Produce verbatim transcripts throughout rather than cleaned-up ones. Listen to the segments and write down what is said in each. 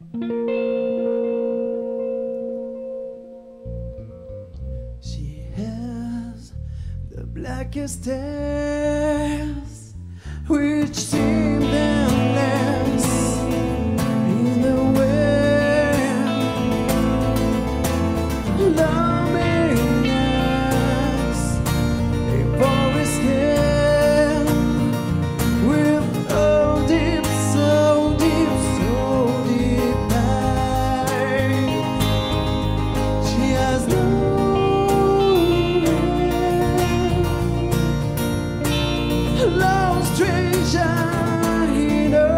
She has the blackest eyes, which seem endless in the wind. Loneliness, a forest hill with so deep, so deep, so deep pain. She has no lost treasure in her.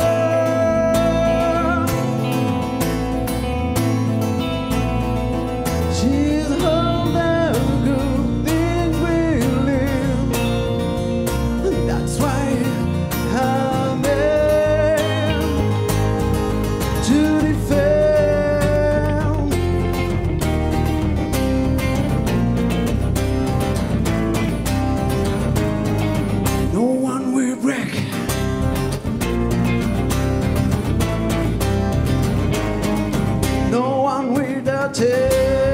She's all the good things we live, and that's why I'm there to defend. No one will break. No one will tear.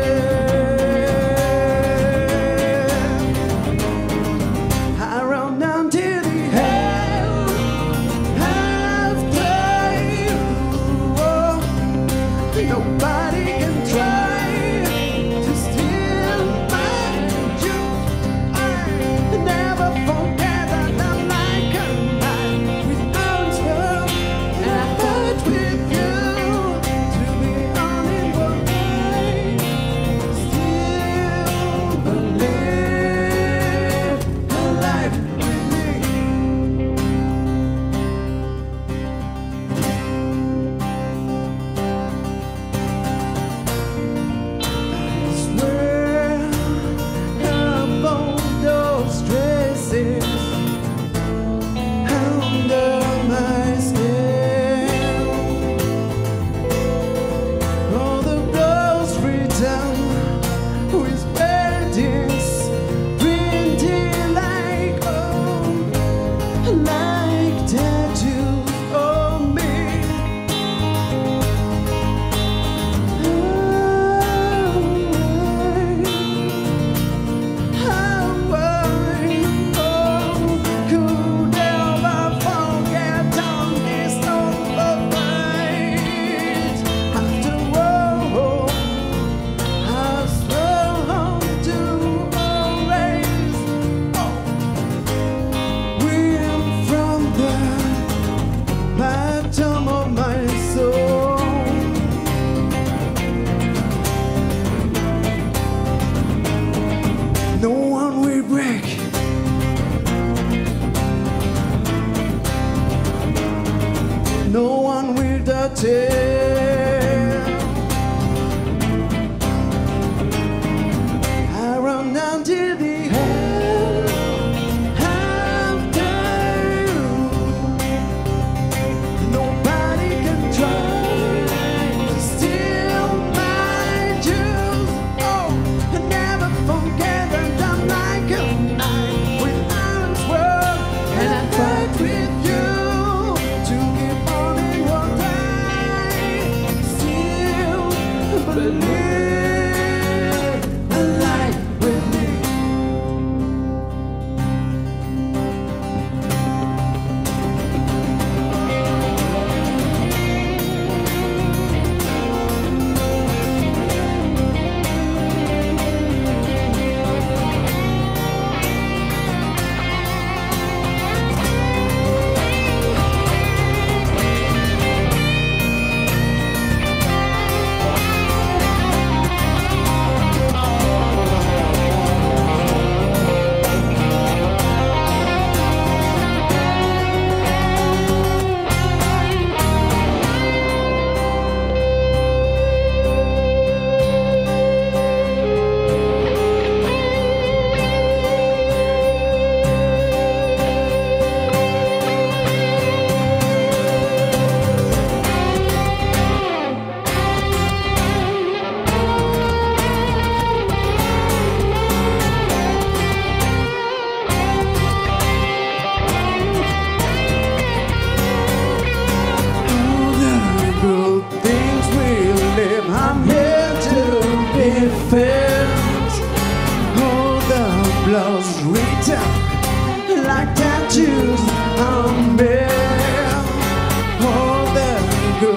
I run until the hell after you. Oh, nobody can try to steal my youth. I never forget that I'm like a man with arms full, and I fight with you to be only one day. Still believe alive with me. I swear upon those traces under my skin. All the girls written with weddings printed like oh, like tattoos on me. How I oh, could ever forget on this noble night. After all, I've sworn to always oh, win from the bottom of my soul. No one will break. No one will tear. I run until the hell after you. Nobody can try to steal my juice. Oh, I never forget that I'm like a knife with arms wide, and I fight with you to keep on in one day.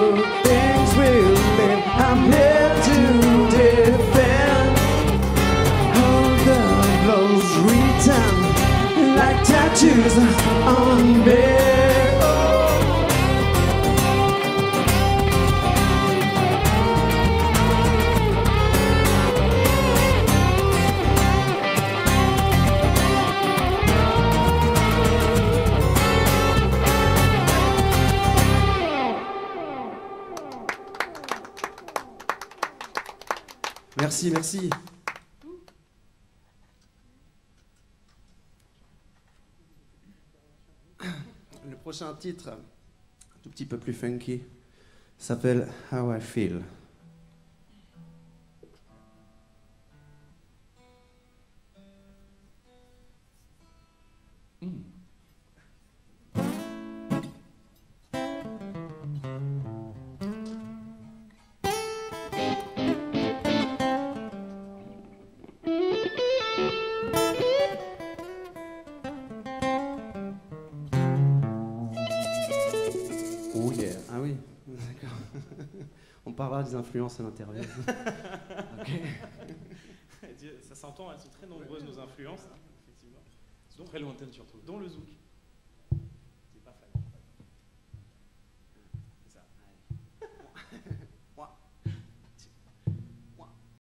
good things will live. I'm here to defend. All the blows return like tattoos on me. Merci, merci. Le prochain titre, un tout petit peu plus funky, s'appelle How I Feel. Mm. Oh yeah, ah oui, d'accord. On parlera des influences à l'intérieur. Okay. Ça s'entend, elles sont très nombreuses nos influences, hein, effectivement. Elles sont très lointaines surtout, dont le zouk.